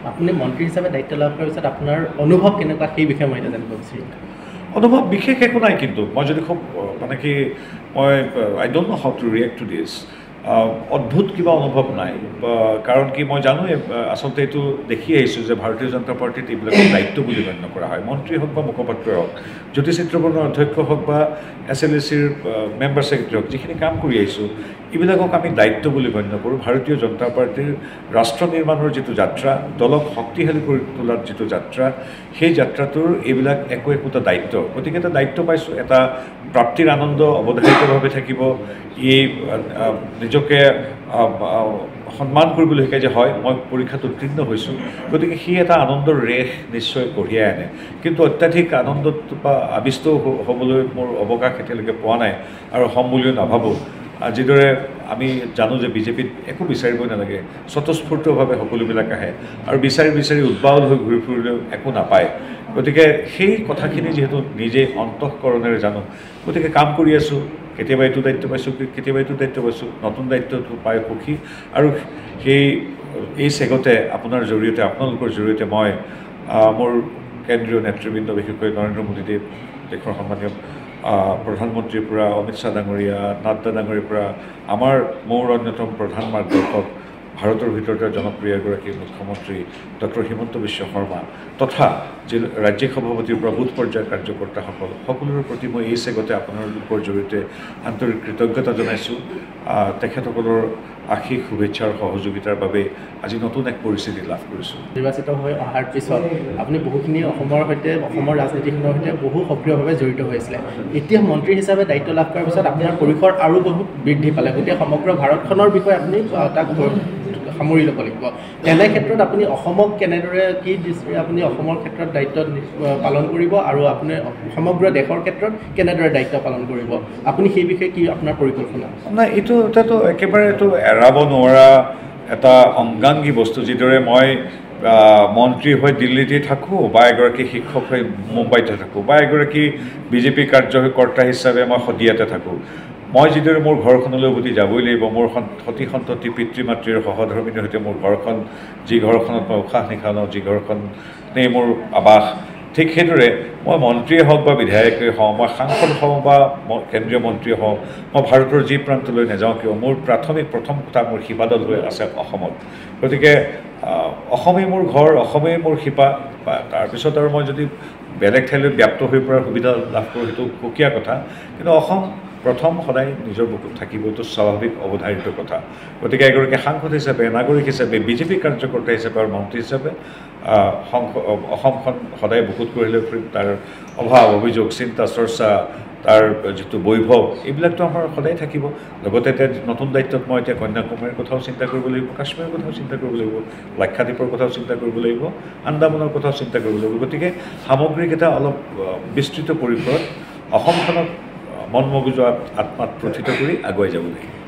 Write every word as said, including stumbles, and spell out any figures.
আপুনি মন্ত্ৰী হিচাপে দায়িত্ব লাভ কৰাৰ পিছত আপোনাৰ অনুভৱ কেনেকুৱা সেই বিষয়ে মই জানিব বিচাৰিম অনুভৱ বিশেষ একো নাই কিন্তু মই যদি খুব মানে কি মই I don't know how to react to this অদ্ভুত কিবা অনুভৱ নাই কাৰণ কি মই জানো আচলতে এইটো দেখি আহিছোঁ যে ভাৰতীয় জনতা পাৰ্টিত এইবিলাকৰ দায়িত্ব বুলি গণ্য কৰা হয় মন্ত্ৰী হওক বা মুখপাত্ৰ হওক জ্যোতিচিত্ৰ বৰ্ণৰ অধ্যক্ষ হওক বা এছ এল এ চিৰ মেম্বাৰ ছেক্ৰেটাৰী হওক যিখিনি কাম কৰি আহিছোঁ এইবিলাকক আমি দায়িত্ব বুলি গণ্য কৰোঁ ভাৰতীয় জনতা পাৰ্টিৰ ৰাষ্ট্ৰ নিৰ্মাণৰ যিটো যাত্ৰা দলক শক্তিশালী কৰি তোলাৰ যিটো যাত্ৰা সেই যাত্ৰাটোৰ এইবিলাক একো একোটা দায়িত্ব গতিকে এটা দায়িত্ব পাইছোঁ এটা প্ৰাপ্তিৰ আনন্দ অৱধাৰিতভাৱে থাকিব ই নিজকে সন্মান কৰিবলৈ শিকাই যে হয় মই পৰীক্ষাত উত্তীৰ্ণ হৈছোঁ গতিকে সি এটা আনন্দৰ ৰেখ নিশ্চয় কঢ়িয়াই আনে কিন্তু অত্যাধিক আনন্দত বা আবিষ্ট হ'বলৈ মোৰ অৱকাশ এতিয়ালৈকে পোৱা নাই আৰু হ'ম বুলিও নাভাবোঁ যিদৰে আমি জানো যে বিজেপিত একো বিচাৰিবই নালাগে স্বতঃস্ফূৰ্তভাৱে সকলোবিলাক আহে আৰু বিচাৰি বিচাৰি উদ্বাউল হৈ ঘূৰি ফুৰিলেও একো নাপায় গতিকে সেই কথাখিনি যিহেতু নিজেই অন্তঃকৰণেৰে জানো গতিকে কাম কৰি আছোঁ কেতিয়াবা এইটো দায়িত্ব পাইছোঁ কেতিয়াবা এইটো দায়িত্ব পাইছোঁ নতুন দায়িত্বটো পাই সুখী আৰু সেই এই চেগতে আপোনাৰ জৰিয়তে আপোনালোকৰ জৰিয়তে মই মোৰ কেন্দ্ৰীয় নেতৃবৃন্দ বিশেষকৈ নৰেন্দ্ৰ মোদীদেৱ দেশৰ সন্মানীয় প্ৰধানমন্ত্ৰীৰ পৰা অমিত শ্বাহ ডাঙৰীয়া নাড্ডা ডাঙৰীৰ পৰা আমাৰ মোৰ অন্যতম প্ৰধান মাৰ্গদৰ্শক ভাৰতৰ ভিতৰতে জনপ্ৰিয় এগৰাকী মুখ্যমন্ত্ৰী ডক্টৰ হিমন্ত বিশ্ব শৰ্মা তথা যি ৰাজ্যিক সভাপতিৰ পৰা বুথ পৰ্যায়ৰ কাৰ্যকৰ্তাসকল সকলোৰে প্ৰতি মই এই চেগতে আপোনালোকৰ জৰিয়তে আন্তৰিক কৃতজ্ঞতা জনাইছোঁ তেখেতসকলৰ আশীষ শুভেচ্ছাৰ সহযোগিতাৰ বাবে আজি নতুন এক পৰিস্থিতি লাভ কৰিছোঁ নিৰ্বাচিত হৈ অহাৰ পিছত আপুনি বহুখিনি অসমৰ সৈতে অসমৰ ৰাজনীতিখনৰ সৈতে বহু সক্ৰিয়ভাৱে জড়িত হৈ আছিলে এতিয়া মন্ত্ৰী হিচাপে দায়িত্ব লাভ কৰাৰ পিছত আপোনাৰ পৰিসৰ আৰু বহুত বৃদ্ধি পালে গোটেই সমগ্ৰ ভাৰতখনৰ বিষয়ে আপুনি তাক সামৰি ল'ব লাগিব তেনে ক্ষেত্ৰত আপুনি অসমক কেনেদৰে কি দৃষ্টিৰে আপুনি অসমৰ ক্ষেত্ৰত দায়িত্ব পালন কৰিব আৰু আপুনি সমগ্ৰ দেশৰ ক্ষেত্ৰত কেনেদৰে দায়িত্ব পালন কৰিব আপুনি সেই বিষয়ে কি আপোনাৰ পৰিকল্পনা নাই এইটো এটাতো একেবাৰে এইটো এৰাব নোৱাৰা এটা অংগাংগী বস্তু যিদৰে মই মন্ত্ৰী হৈ দিল্লীতে থাকোঁ বা এগৰাকী শিক্ষক হৈ মুম্বাইতে থাকোঁ বা এগৰাকী বিজেপি কাৰ্যকৰ্তা হিচাপে মই শদিয়াতে থাকোঁ মই যিদৰে মোৰ ঘৰখনলৈ উভতি যাবই লাগিব মোৰ সতি সন্ততি পিতৃ মাতৃৰ সহধৰ্মিনীৰ সৈতে মোৰ ঘৰখন যি ঘৰখনত মই উশাহ নিশাহ লওঁ যি ঘৰখনেই মোৰ আৱাস ঠিক সেইদৰে মই মন্ত্ৰীয়ে হওক বা বিধায়কে হওঁ মই সাংসদ হওঁ বা কেন্দ্ৰীয় মন্ত্ৰী হওঁ মই ভাৰতৰ যি প্ৰান্তলৈ নাযাওঁ কিয় মোৰ প্ৰাথমিক প্ৰথম কথা মোৰ শিপাডাল হৈ আছে অসমত গতিকে অসমেই মোৰ ঘৰ অসমেই মোৰ শিপা বা তাৰপিছত আৰু মই যদি বেলেগ ঠাইলৈ ব্যাপ্ত হৈ পৰাৰ সুবিধা লাভ কৰোঁ সেইটো সুকীয়া কথা কিন্তু অসম প্ৰথম সদায় নিজৰ বুকুত থাকিব এইটো স্বাভাৱিক অৱধাৰিত কথা গতিকে এগৰাকী সাংসদ হিচাপে নাগৰিক হিচাপে বিজেপি কাৰ্যকৰ্তা হিচাপে আৰু মন্ত্ৰী হিচাপে অসমখন সদায় বুকুত কৰিলে তাৰ অভাৱ অভিযোগ চিন্তা চৰ্চা তাৰ যিটো বৈভৱ এইবিলাকতো আমাৰ সদায় থাকিব লগতে এতিয়া নতুন দায়িত্বত মই এতিয়া কন্যাকুমাৰীৰ কথাও চিন্তা কৰিব লাগিব কাশ্মীৰৰ কথাও চিন্তা কৰিব লাগিব লাক্ষাদ্বীপৰ কথাও চিন্তা কৰিব লাগিব আন্দামানৰ কথাও চিন্তা কৰিব লাগিব গতিকে সামগ্ৰিক এটা অলপ বিস্তৃত পৰিসৰত অসমখনক মন মগজু আত্মাত প্ৰথিত কৰি আগুৱাই যাব লাগিব